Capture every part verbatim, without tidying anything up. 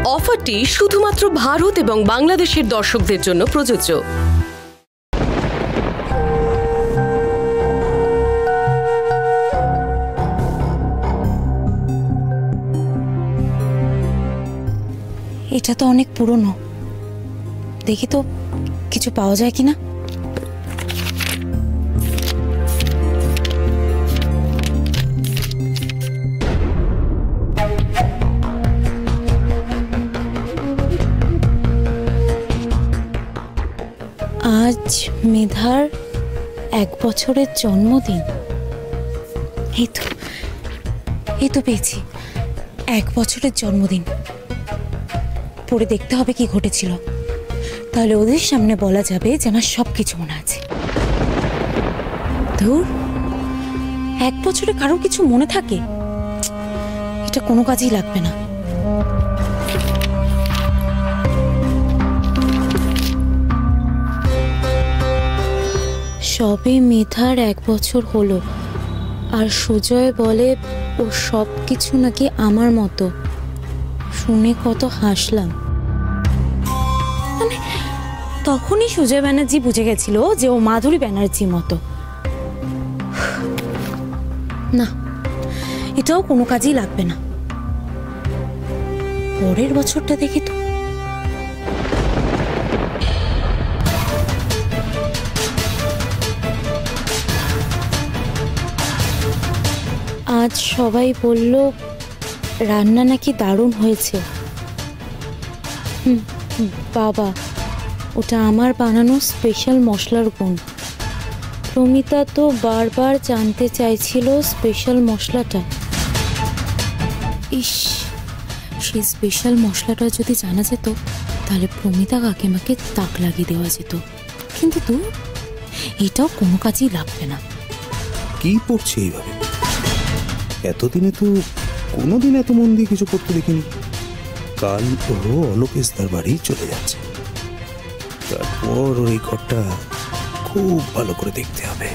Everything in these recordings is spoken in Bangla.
অফারটি শুধুমাত্র ভারত এবং বাংলাদেশের দর্শকদের জন্য প্রযোজ্য। এটা তো অনেক পুরনো, দেখি তো কিছু পাওয়া যায় কিনা। আজ মেধার এক বছরের জন্মদিন। এই তো এই তো পেয়েছি, এক বছরের জন্মদিন। পড়ে দেখতে হবে কি ঘটেছিল, তাহলে ওদের সামনে বলা যাবে যে আমার সব কিছু মনে আছে। ধুর, এক বছরে কারো কিছু মনে থাকে? এটা কোনো কাজেই লাগবে না। সবে মেধার এক বছর হলো, আর সুজয় বলে ও সব কিছু নাকি আমার মতো। শুনে কত হাসলাম। মানে তখনই সুজয় ব্যানার্জি বুঝে গেছিল যে ও মাধুরী ব্যানার্জির মতো। না, এটাও কোনো কাজেই লাগবে না। পরের বছরটা দেখি তো। আজ সবাই বলল রান্না নাকি দারুণ হয়েছে। হুম, বাবা, ওটা আমার বানানো স্পেশাল মশলার গুণ। প্রমিতা তো বারবার জানতে চাইছিল স্পেশাল মশলাটা। ইস, সেই স্পেশাল মশলাটা যদি জানা যেত তাহলে প্রমিতা কাকিমাকে তাক লাগিয়ে দেওয়া যেত। কিন্তু তো এটাও কোনো কাজেই লাগবে না। কি পড়ছে এইভাবে? এতদিনে তো কোনোদিন এত মন দিয়ে কিছু করতে দেখিনি। কাল ও অলোকেশদার বাড়ি চলে যাচ্ছে, তারপর ওই ঘরটা খুব ভালো করে দেখতে হবে।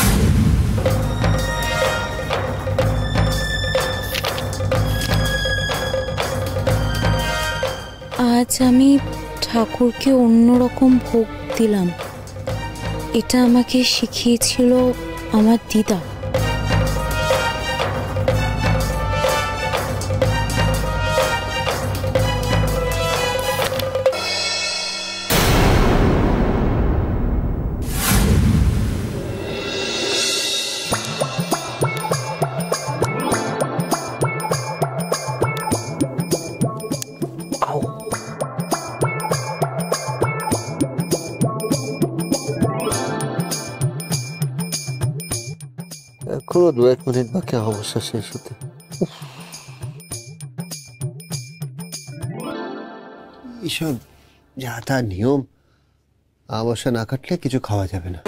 আজ আমি ঠাকুরকে অন্যরকম ভোগ দিলাম। এটা আমাকে শিখিয়েছিল আমার দিদা। এখনো দু এক মিনিট বাকি অবস্থা শেষ হতে। এইসব যা তা নিয়ম, অবস্থা না কাটলে কিছু খাওয়া যাবে না।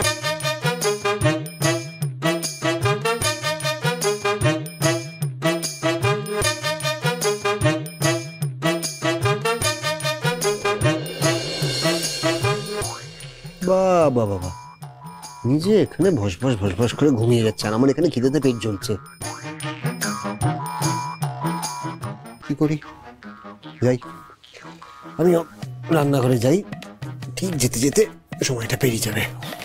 বাবা বাবা, নিজে এখানে ভস ভস ভস ভস করে ঘুমিয়ে যাচ্ছেন, আমার এখানে খিদেতে পেট জ্বলছে। কি করি, যাই আমি রান্নাঘরে যাই, ঠিক যেতে যেতে সময়টা পেরিয়ে যাবে।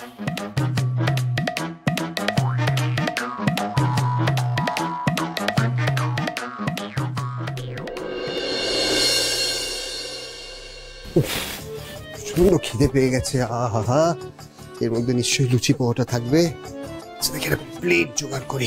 প্রচন্ড খিদে পেয়ে গেছে। আহা হা, এর মধ্যে নিশ্চয়ই লুচি পোহাটা থাকবে। প্লেট জোগাড় করি।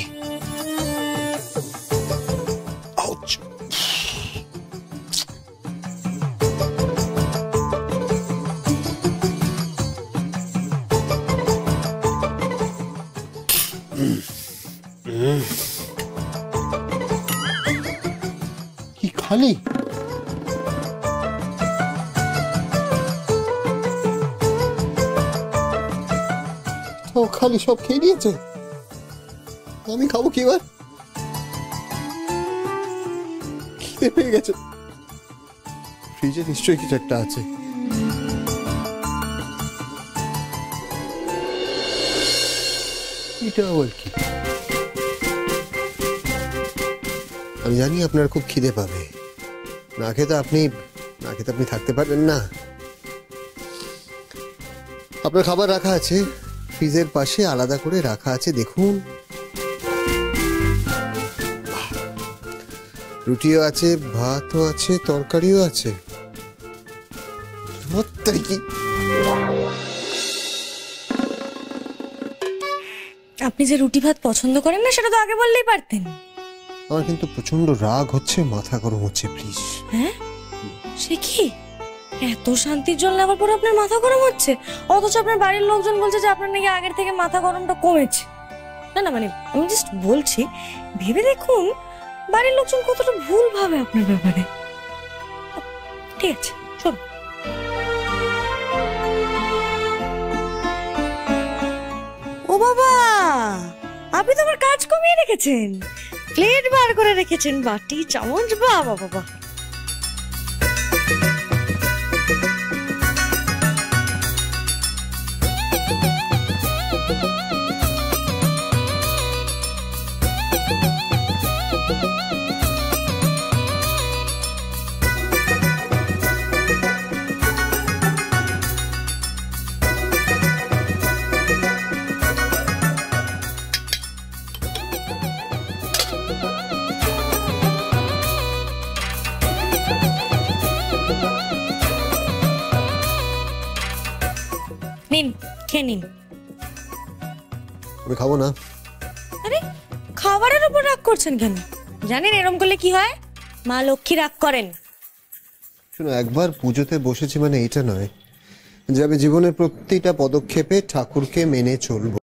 কি খালি? ও খালি সব খেয়ে নিয়েছে, আমি খাবো কি এবার? খিদে পেয়ে গেছে, ফ্রিজে নিশ্চয়ই কিছু একটা আছে। এটা আবার কি? আমি জানি আপনার খুব খিদে পাবে, না খেতে আপনি খেতে আপনি থাকতে পারবেন না। আপনার খাবার রাখা আছে ফ্রিজের পাশে, আলাদা করে রাখা আছে, দেখুন। রুটিও আছে, ভাতও আছে, তরকারিও আছে। কি আপনি যে রুটি ভাত পছন্দ করেন না সেটা তো আগে বললেই পারতেন। আমার কিন্তু প্রচন্ড রাগ হচ্ছে, মাথা গরম হচ্ছে, প্লিজ। হ্যাঁ, সে কি এত শান্তির জল নেওয়ার পর আপনার মাথা গরম হচ্ছে, অথচ আপনার বাড়ির লোকজন বলছে যে আপনার নাকি আগের থেকে মাথা গরমটা কমেছে। না না মানে আমি জাস্ট বলছি, ভেবে দেখুন বাড়ির লোকজন কতটা ভুল ভাবে আপনার ব্যাপারে। ঠিক আছে, শোন। ও বাবা, আপনি তো আমার কাজ কমিয়ে রেখেছেন, প্লেট বার করে রেখেছেন, বাটি চামচ, বাবা বাবা। নিন, খেয়ে নিন। আমি খাবো না। আরে খাবারের উপর রাগ করছেন কেন? জানেন এরকম করলে কি হয়? মা লক্ষ্মী রাগ করেন। শুনো, একবার পুজোতে বসেছি মানে এটা নয় যে আমি জীবনের প্রতিটা পদক্ষেপে ঠাকুরকে মেনে চলবো।